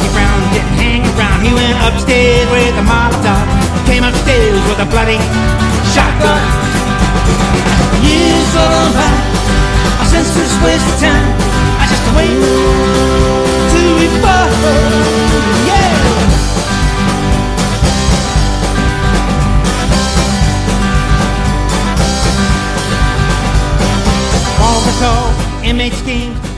He frowned, didn't hang around. He went upstairs with a Molotov. Came upstairs with a bloody shotgun. Years go on by, our senses waste of time. I just wait till we fall. Yeah. All the tall inmate schemes.